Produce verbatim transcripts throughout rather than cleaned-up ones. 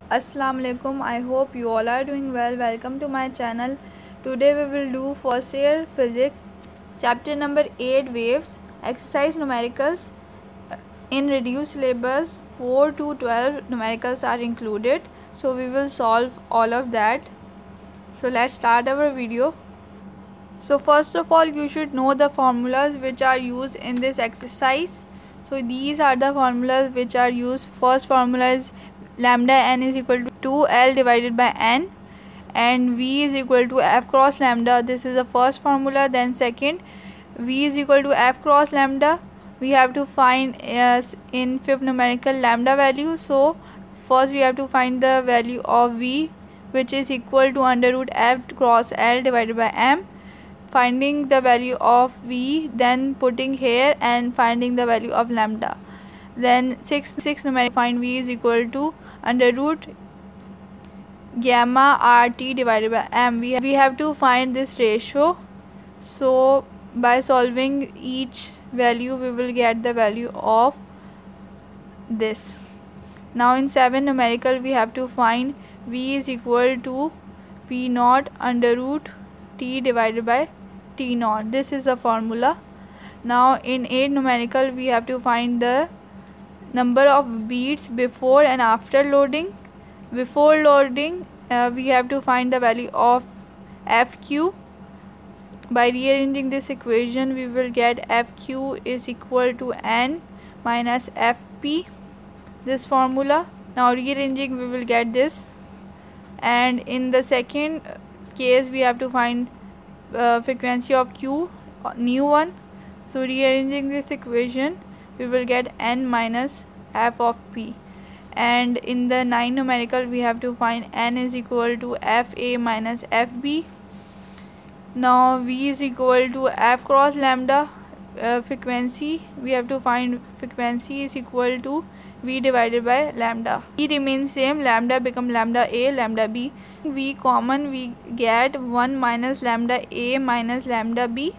Assalamu alaikum. I hope you all are doing well. Welcome to my channel. Today we will do first year physics chapter number eight, waves, exercise numericals. In reduced syllabus four to twelve numericals are included, so we will solve all of that. So let's start our video. So first of all, you should know the formulas which are used in this exercise. So these are the formulas which are used. First formula is lambda n is equal to two L divided by n, and V is equal to F cross lambda. This is the first formula. Then second, V is equal to F cross lambda. We have to find uh, in fifth numerical lambda value. So first we have to find the value of V, which is equal to under root F cross L divided by M. Finding the value of V, then putting here and finding the value of lambda. Then six six numerical, find V is equal to under root gamma rt divided by m. We, we have to find this ratio. So by solving each value we will get the value of this. Now in seven numerical we have to find V is equal to V naught under root T divided by T naught. This is the formula. Now in eight numerical we have to find the number of beats before and after loading. Before loading uh, we have to find the value of F Q. By rearranging this equation we will get F Q is equal to N minus F P, this formula. Now rearranging we will get this, and in the second case we have to find uh, frequency of Q, uh, new one. So rearranging this equation we will get N minus F of P, and in the nine numerical we have to find N is equal to F A minus F B. Now V is equal to F cross lambda. Uh, frequency we have to find frequency is equal to V divided by lambda. V remains same, lambda become lambda A, lambda B. V common, we get one minus lambda A minus lambda B.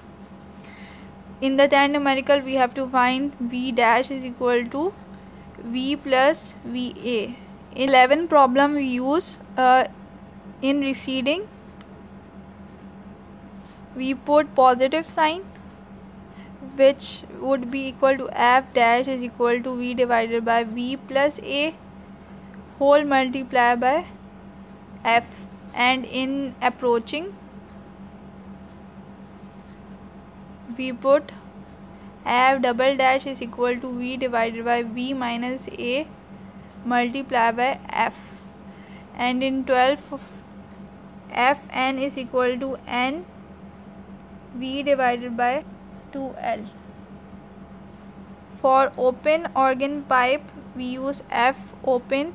In the ten numerical we have to find V dash is equal to V plus V A. In eleven problem we use uh, in receding we put positive sign, which would be equal to F dash is equal to V divided by V plus A whole multiply by F. And in approaching we put F double dash is equal to V divided by V minus A multiply by F. And in twelve F n is equal to N V divided by two L. For open organ pipe we use F open.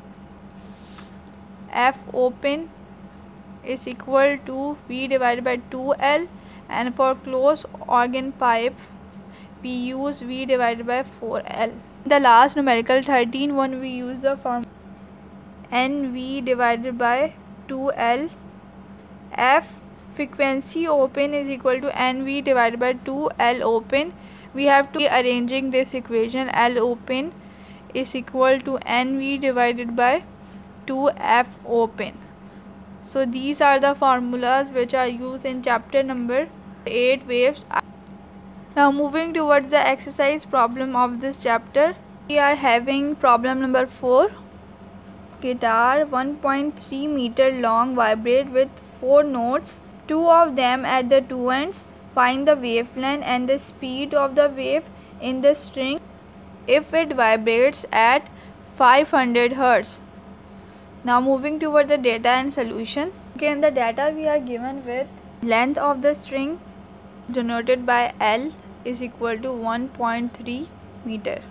F open is equal to V divided by two L, and for closed organ pipe we use V divided by four L. The last numerical thirteen one we use the form N V divided by two L. F frequency open is equal to N V divided by two L open. We have to be arranging this equation. L open is equal to N V divided by two F open. So these are the formulas which are used in chapter number eight, waves. Now moving towards the exercise problem of this chapter, we are having problem number four. Guitar one point three meter long vibrate with four notes, two of them at the two ends. Find the wavelength and the speed of the wave in the string if it vibrates at five hundred hertz. Now moving toward the data and solution. Okay, in the data we are given with length of the string denoted by L is equal to one point three meter.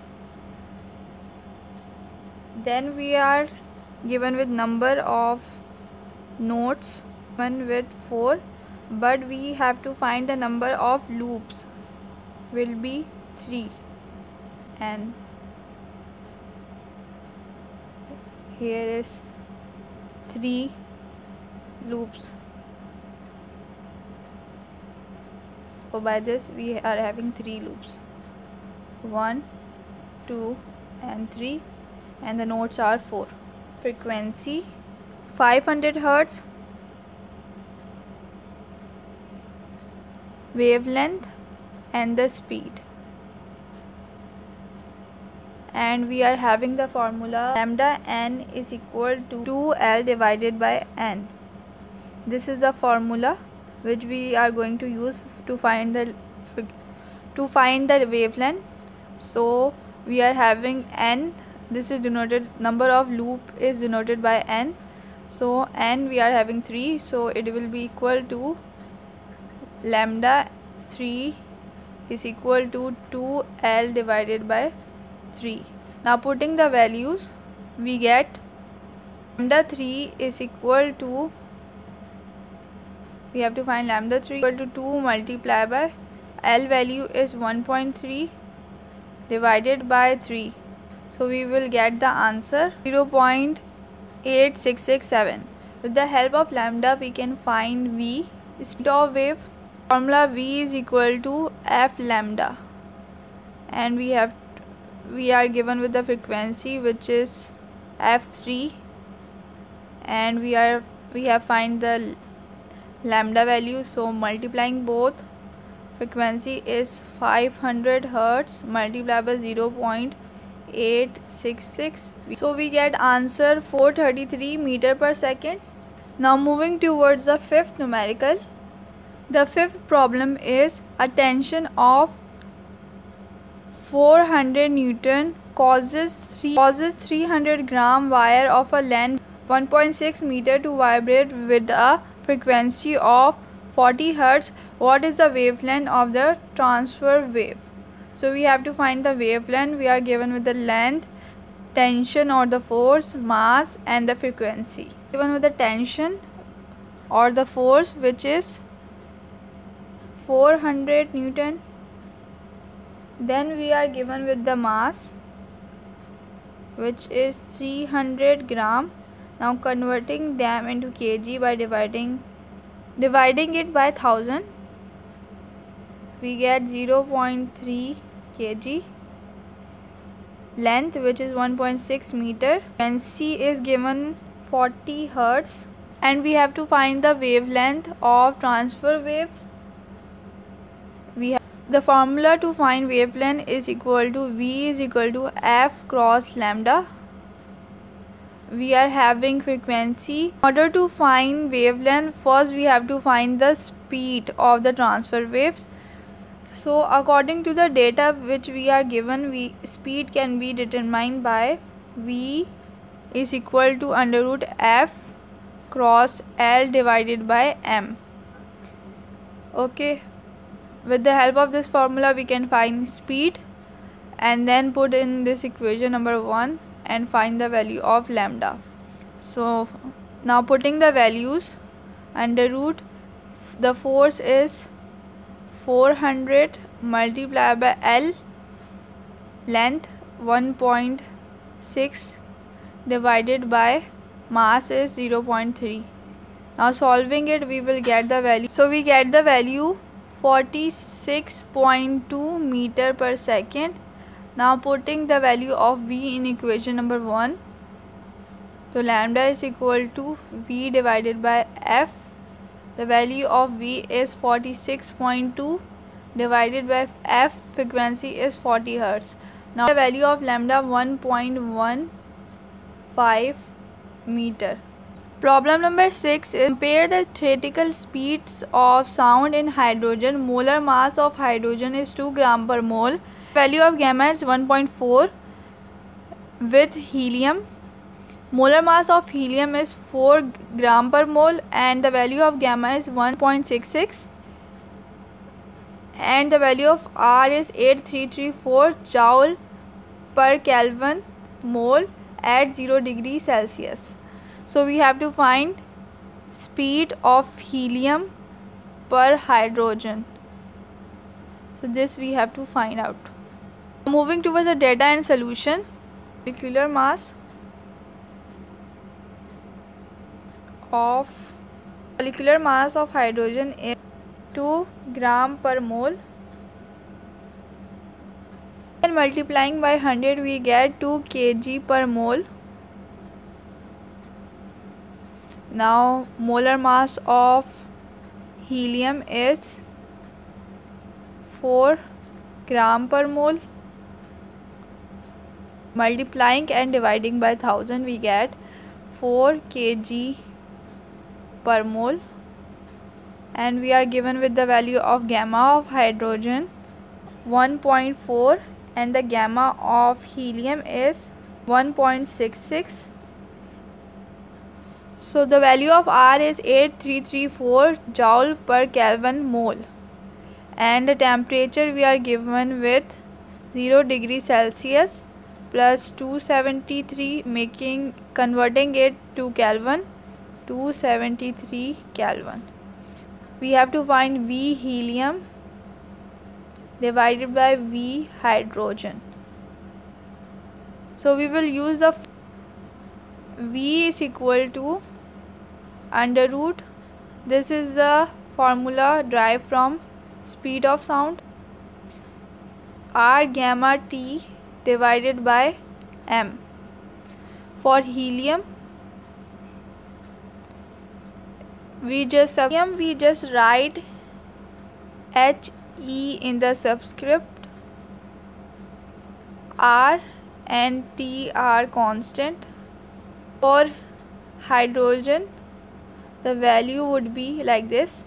Then we are given with number of notes, one with four, but we have to find the number of loops, will be three, and here is three loops. So by this we are having three loops, one, two and three, and the notes are four. frequency five hundred hertz, wavelength and the speed. And we are having the formula lambda n is equal to two L divided by n. This is the formula which we are going to use to find the to find the wavelength. So we are having n, this is denoted, number of loop is denoted by n, so n we are having three, so it will be equal to lambda three is equal to two L divided by three. Now putting the values, we get lambda three is equal to, we have to find lambda three equal to two multiplied by L value is one point three divided by three, so we will get the answer zero point eight six six seven. With the help of lambda we can find V, speed of wave. Formula V is equal to F lambda, and we have we are given with the frequency which is F three, and we are we have find the lambda value, so multiplying both, frequency is five hundred hertz multiplied by zero point eight six six, so we get answer four hundred thirty-three meter per second. Now moving towards the fifth numerical. The fifth problem is a tension of four hundred newton causes three, causes three hundred gram wire of a length one point six meter to vibrate with a frequency of forty hertz. What is the wavelength of the transfer wave? So we have to find the wavelength. We are given with the length, tension or the force, mass and the frequency. Given with the tension or the force which is four hundred newton, then we are given with the mass which is three hundred gram. Now converting them into kg by dividing dividing it by one thousand, we get zero point three kilograms. Length which is one point six meter, and C is given forty hertz, and we have to find the wavelength of transfer waves. We have the formula to find wavelength is equal to V is equal to F cross lambda. We are having frequency. In order to find wavelength, first we have to find the speed of the transfer waves. So according to the data which we are given, we speed can be determined by V is equal to under root F cross L divided by M. Okay, with the help of this formula we can find speed and then put in this equation number one and find the value of lambda. So now putting the values, under root, the force is four hundred multiplied by L, length one point six divided by mass is zero point three. Now solving it, we will get the value. So we get the value forty-six point two meter per second. Now putting the value of V in equation number one. So lambda is equal to V divided by F. The value of V is forty-six point two divided by F, frequency is forty hertz. Now the value of lambda one point one five meter. Problem number six is compare the theoretical speeds of sound in hydrogen. Molar mass of hydrogen is two gram per mole. Value of gamma is one point four. With helium, molar mass of helium is four gram per mole and the value of gamma is one point six six, and the value of R is eight thousand three hundred thirty-four joule per Kelvin mole at zero degree Celsius. So we have to find speed of helium per hydrogen. So this we have to find out. Moving towards the data and solution. Molecular mass of molecular mass of hydrogen is two gram per mole, and multiplying by one hundred we get two kilograms per mole. Now molar mass of helium is four gram per mole. Multiplying and dividing by one thousand, we get four kilograms per mole, and we are given with the value of gamma of hydrogen one point four and the gamma of helium is one point six six. So the value of R is eight thousand three hundred thirty-four joule per Kelvin mole, and the temperature we are given with zero degree Celsius plus two hundred seventy-three, making converting it to Kelvin, two hundred seventy-three Kelvin. We have to find V helium divided by V hydrogen. So we will use the V is equal to under root, this is the formula derived from speed of sound, R gamma T divided by M. For helium, we just we just write H E in the subscript, R and T are constant. For hydrogen, the value would be like this,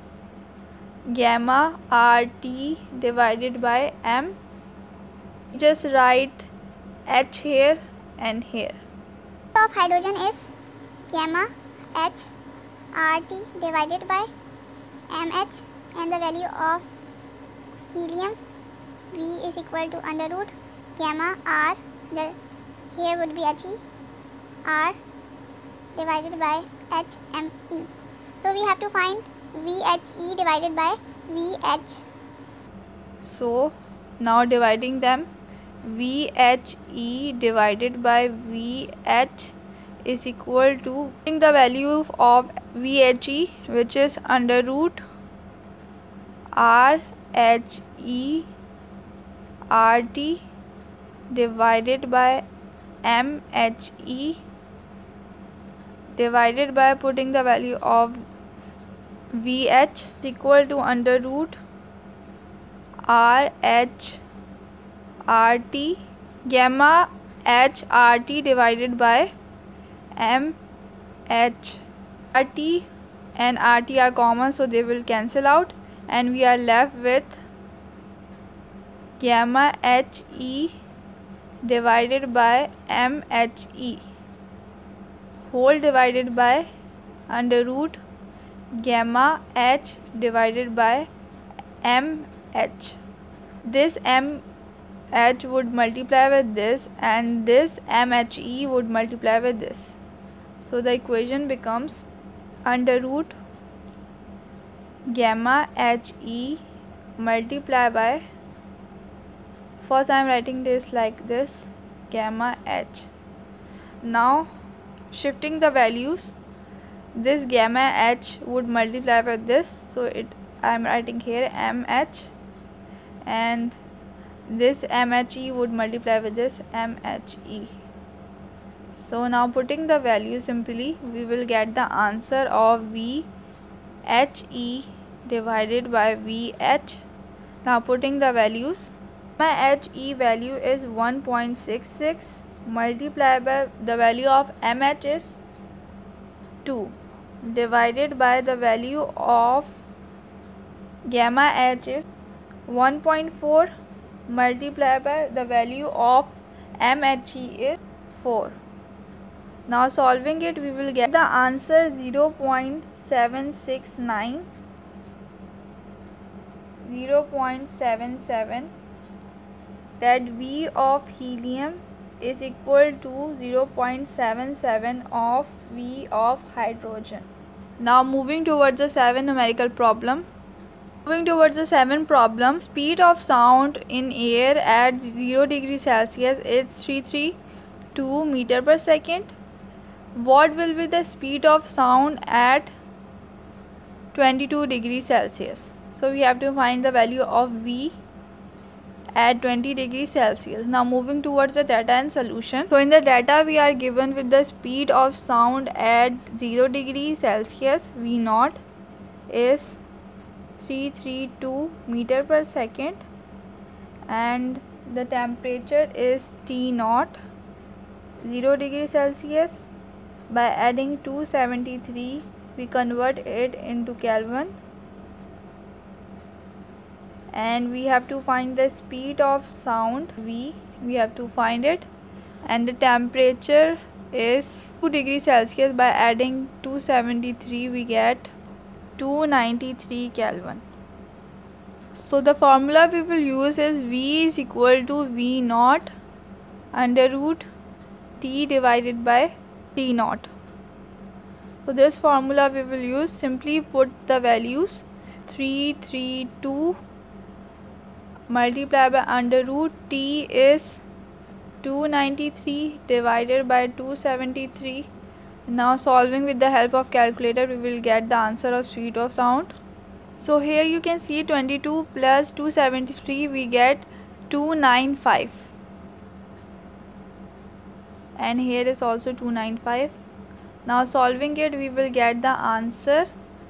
gamma R T divided by M. Just write H here and here. Of hydrogen is gamma H R T divided by M H, and the value of helium V is equal to under root gamma R, the here would be H E, R divided by H M E. So we have to find V H E divided by V H. So now dividing them, V H E divided by V H is equal to the value of V H E, which is under root R H E R T divided by M H E divided by putting the value of V H is equal to under root R H R T gamma H R T divided by M H. R T and R T are common, so they will cancel out, and we are left with gamma H E divided by M H E whole divided by under root gamma H divided by M H. This M H would multiply with this, and this M H E would multiply with this. So the equation becomes under root gamma H E multiply by, first I am writing this like this, gamma H. Now shifting the values, this gamma H would multiply with this, so it I am writing here M H, and this M H E would multiply with this M H E. So now putting the value simply, we will get the answer of V H E divided by V H. Now putting the values, my H E value is one point six six multiplied by the value of M H is two divided by the value of gamma H is one point four multiplied by the value of M H E is four. Now solving it, we will get the answer zero point seven six nine, zero point seven seven, that V of helium is equal to zero point seven seven of V of hydrogen. Now moving towards the seventh numerical problem. Moving towards the seventh problem, speed of sound in air at zero degree Celsius is three hundred thirty-two meter per second. What will be the speed of sound at twenty-two degrees Celsius? So we have to find the value of V at twenty degrees Celsius. Now moving towards the data and solution. So in the data we are given with the speed of sound at zero degrees Celsius. V naught is three hundred thirty-two meter per second and the temperature is T naught zero degrees Celsius. By adding two hundred seventy-three we convert it into Kelvin, and we have to find the speed of sound V. We have to find it, and the temperature is two degrees Celsius. By adding two hundred seventy-three we get two hundred ninety-three Kelvin. So the formula we will use is V is equal to V naught under root T divided by T naught. So this formula we will use. Simply put the values. Three hundred thirty-two multiplied by under root T is two hundred ninety-three divided by two hundred seventy-three. Now solving with the help of calculator we will get the answer of speed of sound. So here you can see twenty-two plus two hundred seventy-three we get two hundred ninety-five, and here is also two hundred ninety-five. Now solving it we will get the answer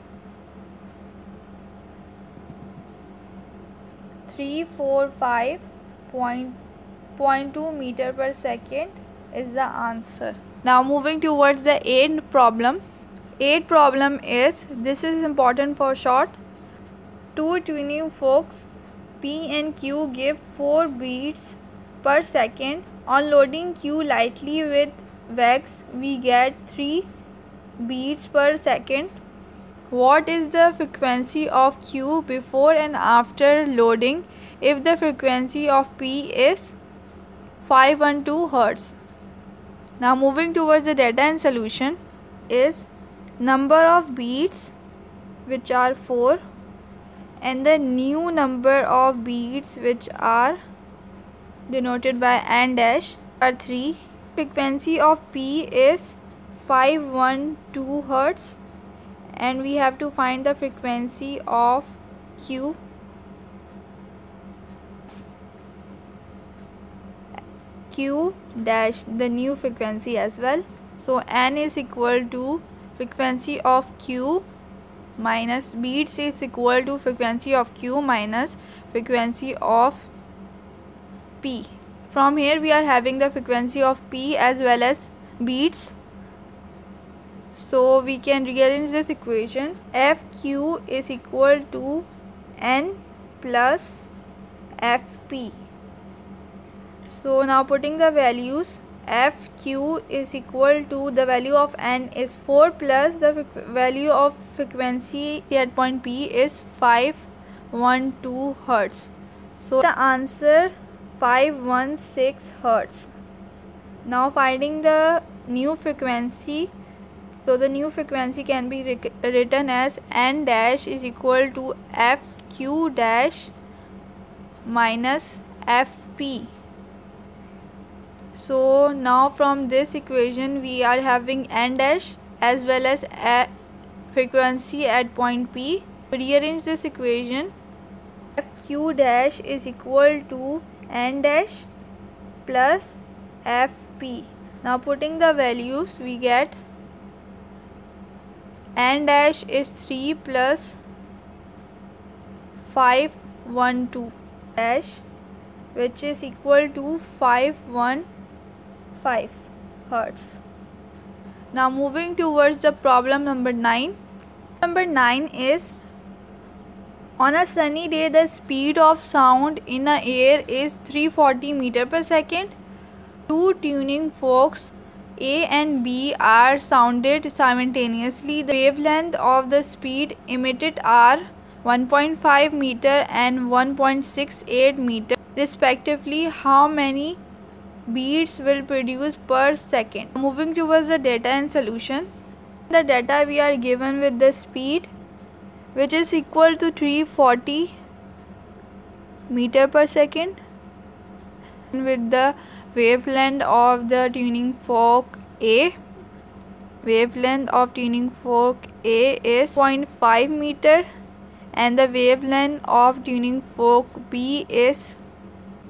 three hundred forty-five point two meter per second is the answer. Now moving towards the eighth problem. Eighth problem is, this is important for short. Two tuning forks P and Q give four beats per second. On loading Q lightly with wax we get three beats per second. What is the frequency of Q before and after loading if the frequency of P is five hundred twelve hertz? Now moving towards the data and solution is number of beats, which are four, and the new number of beats, which are denoted by N dash, are three. Frequency of P is five hundred twelve hertz, and we have to find the frequency of Q. Q dash, the new frequency as well. So N is equal to frequency of Q minus beats is equal to frequency of Q minus frequency of P. From here we are having the frequency of P as well as beats. So we can rearrange this equation. F Q is equal to N plus F P. So now putting the values, F Q is equal to, the value of N is four plus the value of frequency at point P is five hundred twelve hertz. So the answer five hundred sixteen hertz. Now finding the new frequency. So the new frequency can be written as N dash is equal to F Q dash minus F P. So now from this equation we are having N dash as well as a frequency at point P. Rearrange this equation. F Q dash is equal to N dash plus F P. Now putting the values we get N dash is three plus five hundred twelve dash, which is equal to five hundred fifteen hertz. Now moving towards the problem number nine. Number nine is, on a sunny day the speed of sound in the air is three hundred forty meter per second. Two tuning forks A and B are sounded simultaneously. The wavelength of the speed emitted are one point five meter and one point six eight meter respectively. How many beats will produce per second? Moving towards the data and solution. The data we are given with the speed, which is equal to three hundred forty meter per second, with the wavelength of the tuning fork A. Wavelength of tuning fork A is zero point five meter and the wavelength of tuning fork B is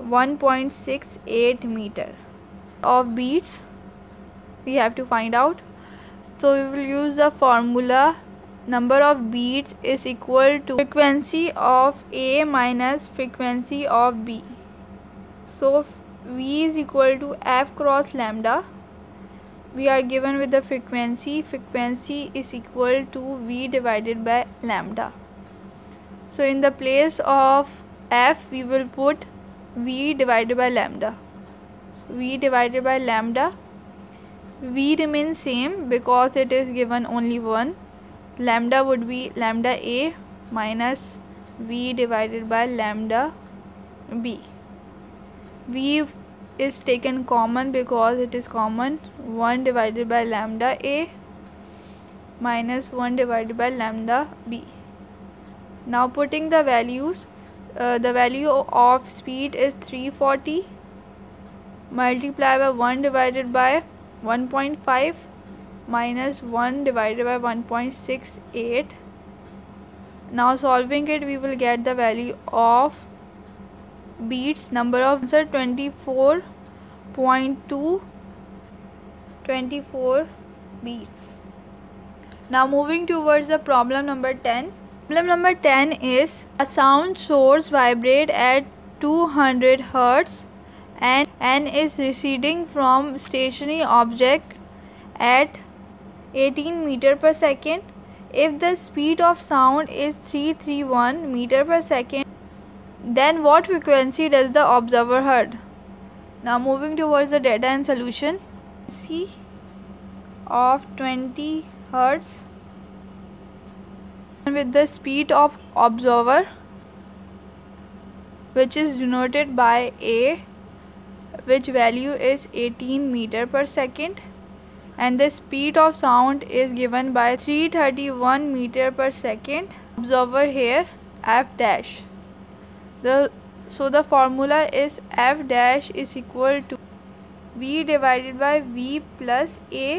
one point six eight meter. Of beats we have to find out. So we will use the formula number of beats is equal to frequency of A minus frequency of B. So V is equal to F cross lambda. We are given with the frequency. Frequency is equal to V divided by lambda. So in the place of F we will put V divided by lambda. So V divided by lambda. V remains same because it is given only one. Lambda would be lambda A minus V divided by lambda B. V is taken common because it is common. one divided by lambda A minus one divided by lambda B. Now putting the values, uh, the value of speed is three forty, multiply by one divided by one point five minus one divided by one point six eight. Now solving it, we will get the value of beats. Number of answer twenty-four point two, twenty-four beats. Now moving towards the problem number ten. Problem number ten is a sound source vibrate at two hundred hertz and n is receding from stationary object at eighteen meter per second. If the speed of sound is three hundred thirty-one meter per second, then what frequency does the observer heard? Now moving towards the data and solution. C of twenty hertz with the speed of observer, which is denoted by A, which value is eighteen meter per second, and the speed of sound is given by three hundred thirty-one meter per second. Observer here F dash. The so the formula is F dash is equal to V divided by V plus A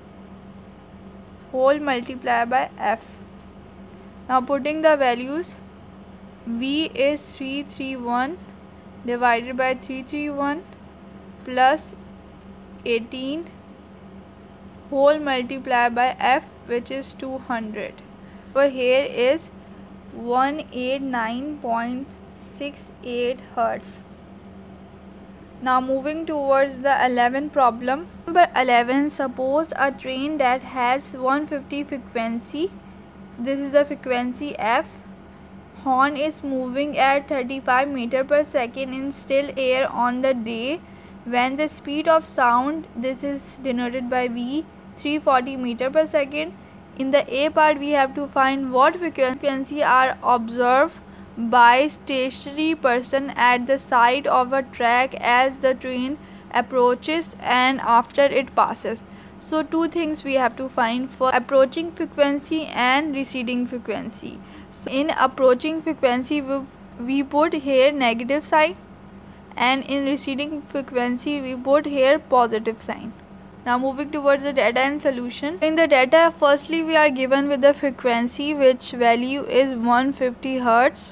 whole multiplied by F. Now putting the values, V is three hundred thirty-one divided by three hundred thirty-one plus eighteen whole multiplied by F, which is two hundred. Over here is one hundred eighty-nine point six eight hertz. Now moving towards the eleventh problem. Number eleven, suppose a train that has one hundred fifty frequency. This is the frequency F. Horn is moving at thirty-five meter per second in still air on the day when the speed of sound, this is denoted by V, three hundred forty meter per second. In the A part we have to find what frequency are observed by stationary person at the side of a track as the train approaches and after it passes. So two things we have to find for approaching frequency and receding frequency. So in approaching frequency we, we put here negative sign, and in receding frequency we put here positive sign. Now moving towards the data and solution. In the data, firstly we are given with the frequency, which value is one hundred fifty hertz.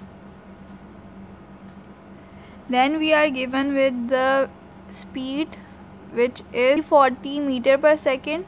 Then we are given with the speed, which is forty meter per second.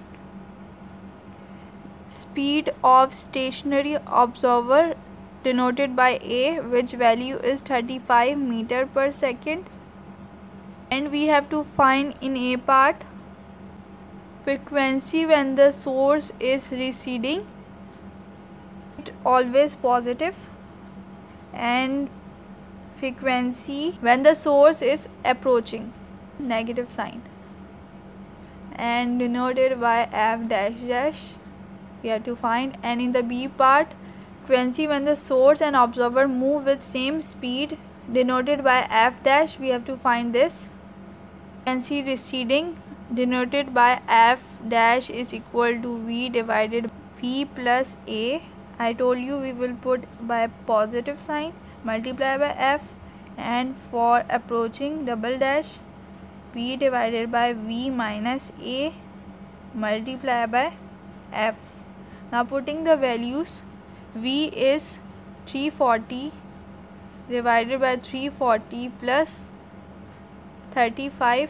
Speed of stationary observer denoted by A, which value is thirty-five meter per second. And we have to find in A part frequency when the source is receding, it always positive, and frequency when the source is approaching, negative sign, and denoted by F dash dash we have to find. And in the B part, frequency when the source and observer move with same speed, denoted by F dash, we have to find this. Frequency receding denoted by F dash is equal to V divided by V plus A. I told you we will put by positive sign, multiply by F, and for approaching double dash V divided by V minus A multiply by F. Now putting the values, V is three hundred forty divided by three hundred forty plus thirty-five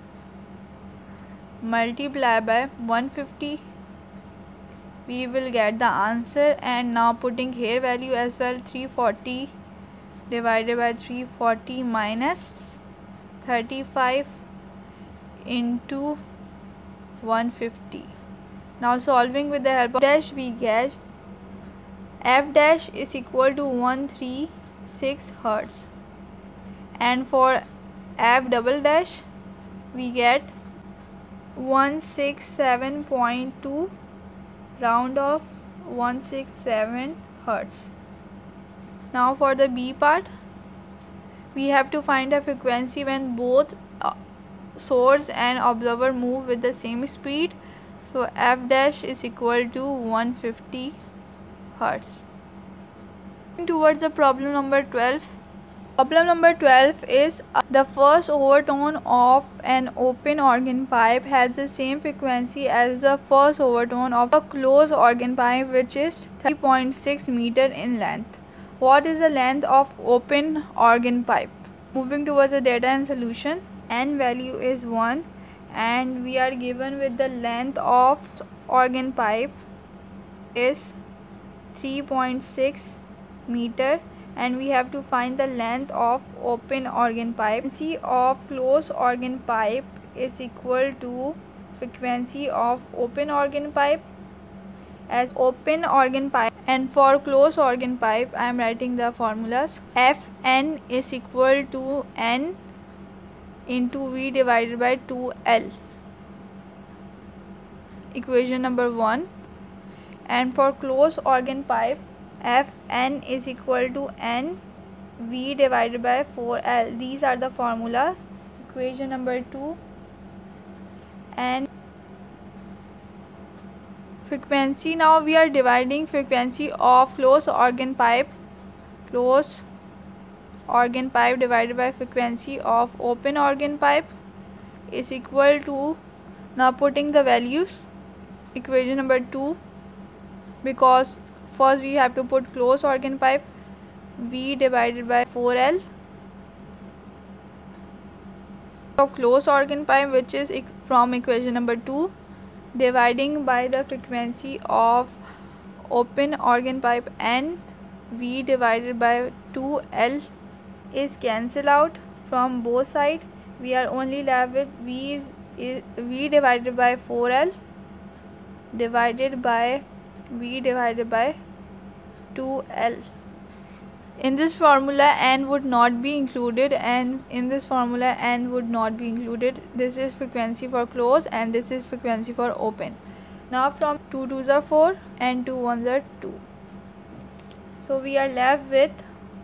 multiplied by one hundred fifty, we will get the answer. And now putting here value as well, three hundred forty divided by three hundred forty minus thirty-five into one hundred fifty. Now solving with the help of dash, we get f dash is equal to one hundred thirty-six hertz, and for f double dash we get one hundred sixty-seven point two, round of one hundred sixty-seven hertz. Now for the B part, we have to find a frequency when both uh, source and observer move with the same speed. So f dash is equal to one hundred fifty hertz. Towards the problem number twelve. Problem number twelve is uh, the first overtone of an open organ pipe has the same frequency as the first overtone of a closed organ pipe, which is thirty point six meter in length. What is the length of open organ pipe? Moving towards the data and solution, n value is one, and we are given with the length of organ pipe is three point six meter, and we have to find the length of open organ pipe. Frequency of closed organ pipe is equal to frequency of open organ pipe as open organ pipe, and for closed organ pipe I am writing the formulas. Fn is equal to n into V divided by two L, equation number one. And for closed organ pipe, Fn is equal to n V divided by four L. These are the formulas, equation number two. And frequency, now we are dividing frequency of closed organ pipe, closed organ pipe divided by frequency of open organ pipe is equal to, now putting the values, equation number two, because first we have to put closed organ pipe, V divided by four L of closed organ pipe, which is from equation number two, dividing by the frequency of open organ pipe, n V divided by two L is cancelled out from both sides. We are only left with V is, is V divided by four L divided by V divided by two L. In this formula n would not be included, and in this formula n would not be included. This is frequency for closed and this is frequency for open. Now from two twos are four and two ones are two. So we are left with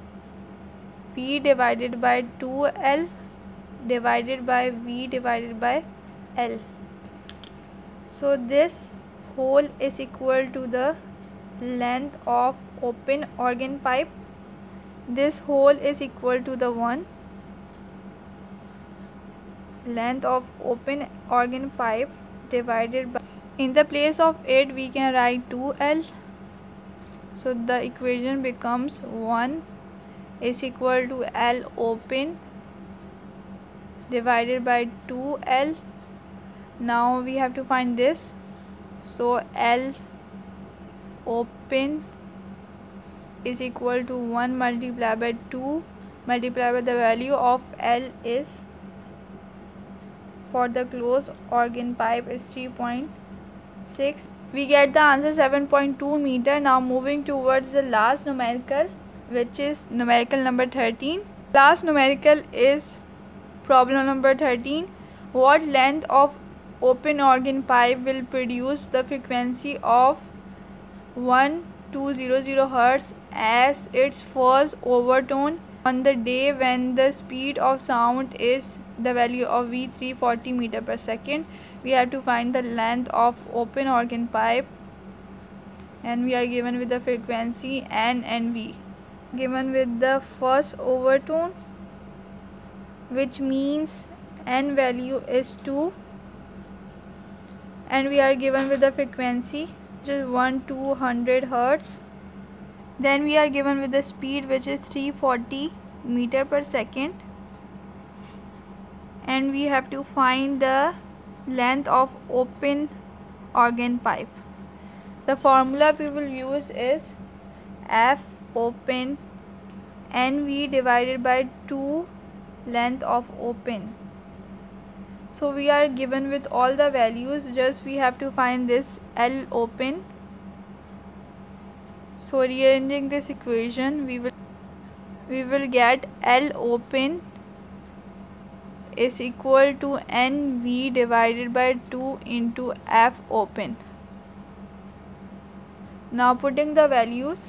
V divided by two L divided by V divided by L. So this whole is equal to the length of open organ pipe. This whole is equal to the one length of open organ pipe divided by, in the place of it we can write two L. So the equation becomes one is equal to L open divided by two L. Now we have to find this. So L open is equal to one multiplied by two multiplied by the value of L is, for the closed organ pipe, is three point six. We get the answer seven point two meter. Now moving towards the last numerical, which is numerical number thirteen. Last numerical is problem number thirteen. What length of open organ pipe will produce the frequency of one two zero zero hertz as its first overtone on the day when the speed of sound is the value of V three hundred forty meter per second? We have to find the length of open organ pipe, and we are given with the frequency N and V. Given with the first overtone, which means N value is two, and we are given with the frequency which is one two hundred hertz. Then we are given with the speed which is three hundred forty meter per second, and we have to find the length of open organ pipe. The formula we will use is F open N V divided by two length of open. So we are given with all the values, just we have to find this L open. So rearranging this equation, we will we will get L open is equal to N V divided by two into F open. Now putting the values,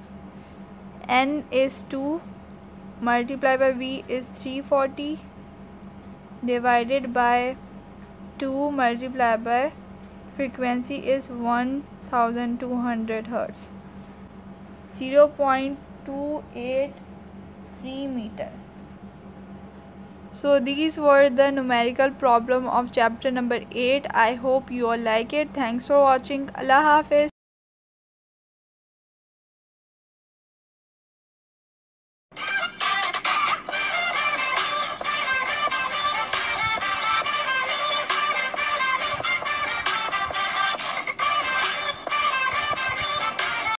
N is two multiplied by V is three hundred forty divided by two multiplied by frequency is one thousand two hundred hertz, zero point two eight three meter. So these were the numerical problem of chapter number eight. I hope you all like it. Thanks for watching. Allah Hafiz.